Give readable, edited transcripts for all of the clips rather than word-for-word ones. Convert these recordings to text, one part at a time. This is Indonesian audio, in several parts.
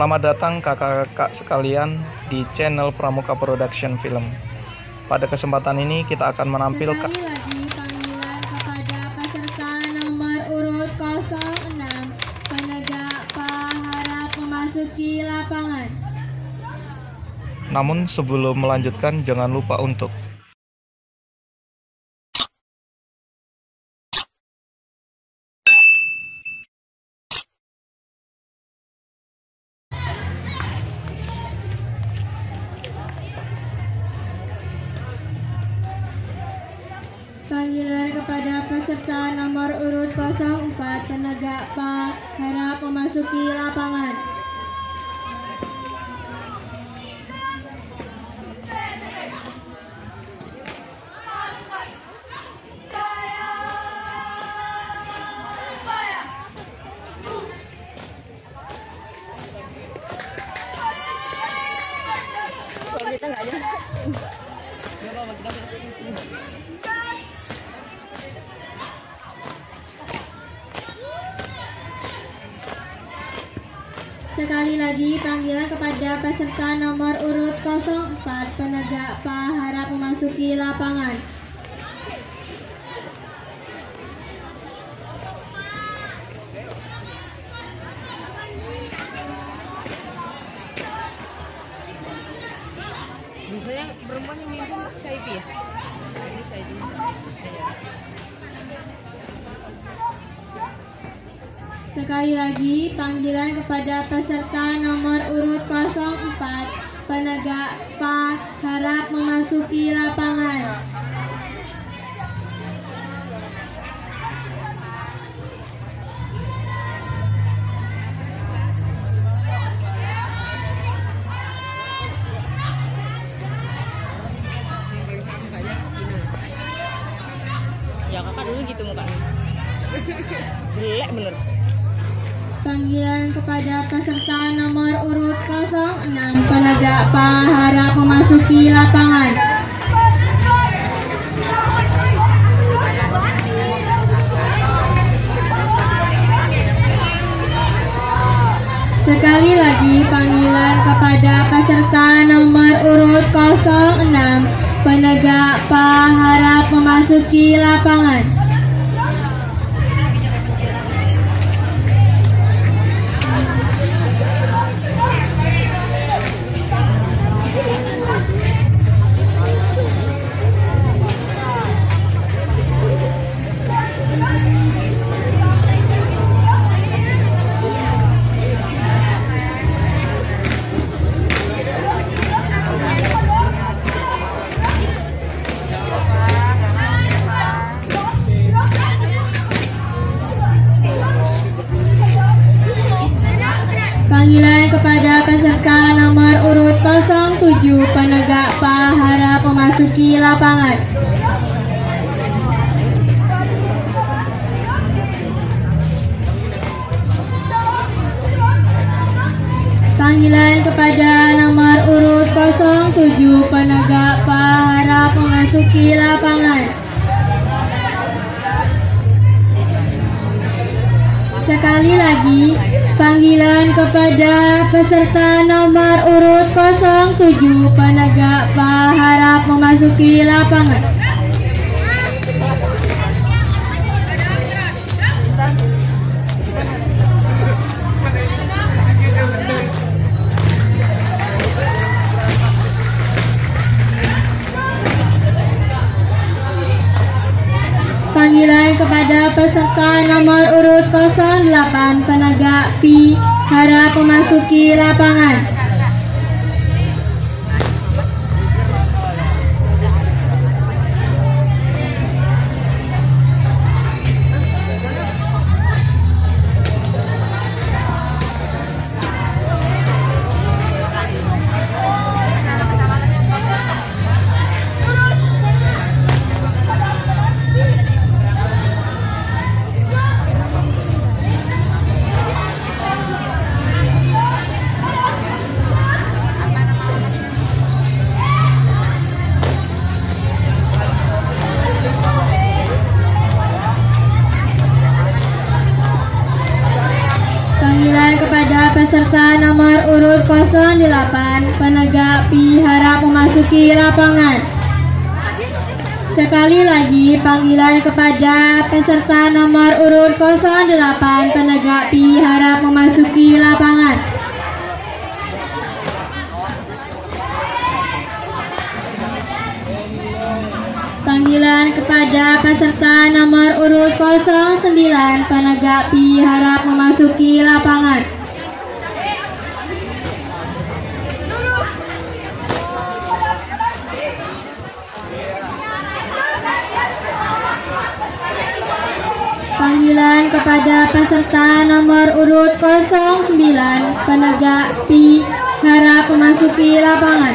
Selamat datang kakak-kakak sekalian di channel Pramuka Production Film. Pada kesempatan ini kita akan menampilkan Sekali lagi panggilan kepada peserta nomor urut 06 penegak harap memasuki lapangan. Namun sebelum melanjutkan jangan lupa untuk Panggilan kepada peserta nomor urut 04 penegak harap memasuki lapangan. Sekali lagi panggilan kepada peserta nomor urut 04 penegak harap memasuki lapangan. Bisa yang perempuan yang mimpin Saipi ya? Ini Saipi. Sekali lagi panggilan kepada peserta nomor urut 04 penegak harap memasuki lapangan. Ya kakak dulu gitu mukanya. Jelek bener. Panggilan kepada peserta nomor urut 06 penegak harap memasuki lapangan. Sekali lagi panggilan kepada peserta nomor urut 06 penegak harap memasuki lapangan. Panggilan kepada peserta nomor urut 07 penegak harap memasuki lapangan. Panggilan kepada nomor urut 07 penegak harap memasuki lapangan. Sekali lagi panggilan kepada peserta nomor urut 07 penegak harap memasuki lapangan. Panggilan kepada peserta nomor urut 08 penegak harap memasuki lapangan. memasuki lapangan. Sekali lagi panggilan kepada peserta nomor urut 08 penegak Pi harap memasuki lapangan. Panggilan kepada peserta nomor urut 09 penegak Pi harap memasuki lapangan. Panggilan kepada peserta nomor urut 09 penegak Pi harap memasuki lapangan.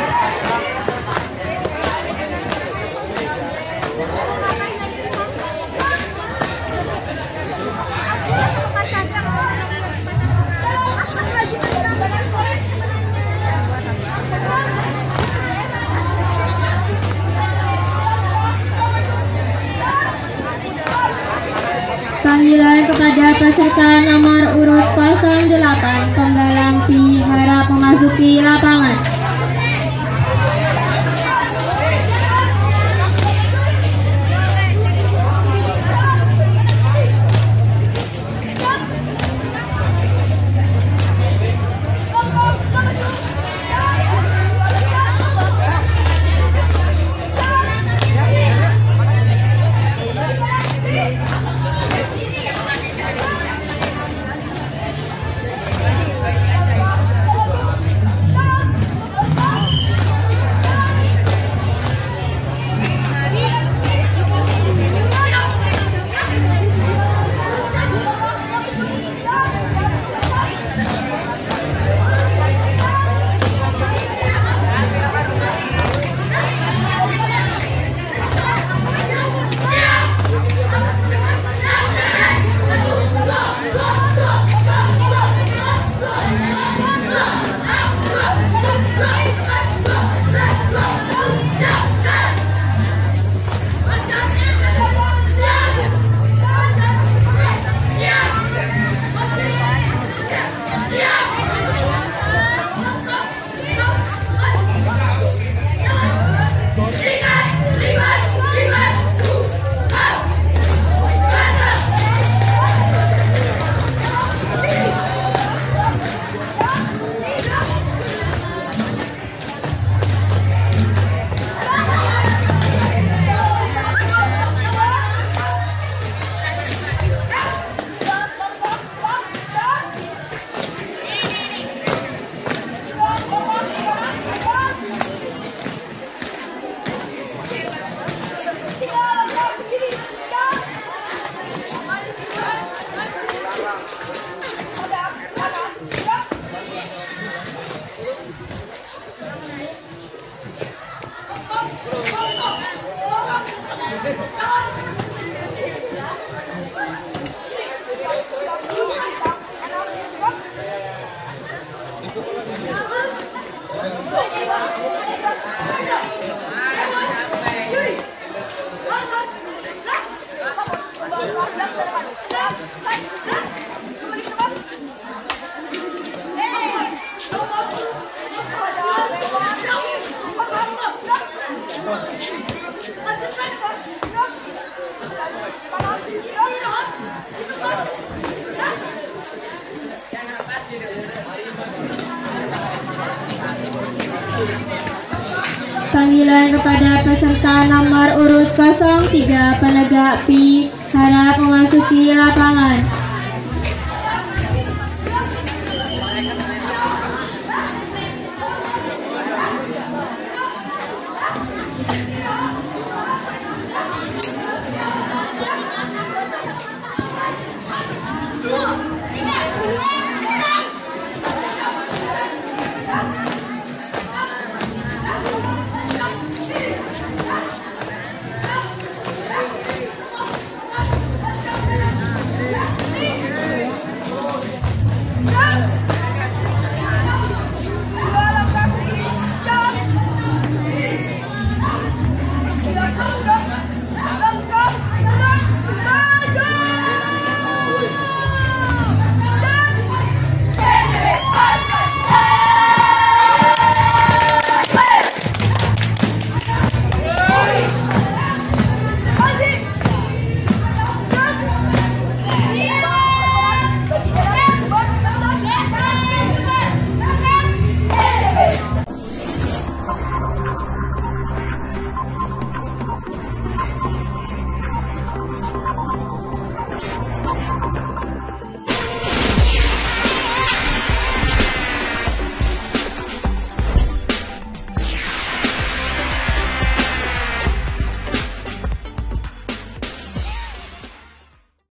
Panggilan kepada peserta nomor urut 08 penggalang Pi harap memasuki lapangan. Panggilan kepada peserta nomor urut 03 penegak Pi harap memasuki lapangan.